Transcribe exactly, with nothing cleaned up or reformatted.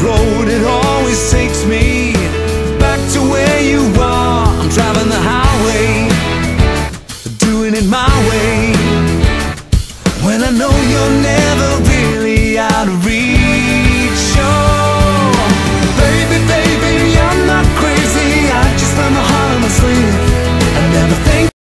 road, it always takes me back to where you are. I'm driving the highway, doing it my way, when I know you're